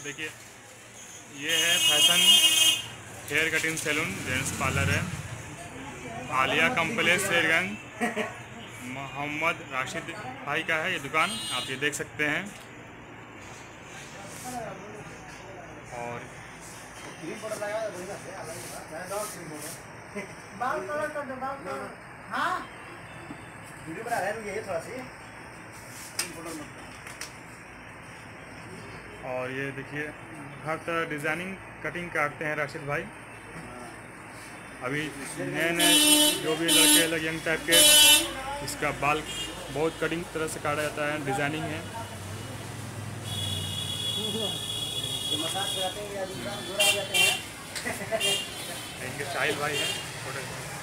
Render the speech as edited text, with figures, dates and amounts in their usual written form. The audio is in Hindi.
देखिए ये है fashion hair cutting saloon gents parlour है, आलिया कम्प्लेक्स शेरगंज। मोहम्मद राशिद भाई का है ये दुकान, आप ये देख सकते हैं। और और ये देखिए हर तरह डिज़ाइनिंग कटिंग काटते हैं राशिद भाई। अभी नए नए जो भी लड़के लग यंग टाइप के, इसका बाल बहुत कटिंग तरह से काटा जाता है, डिज़ाइनिंग है। इनके साहिल भाई हैं छोटे।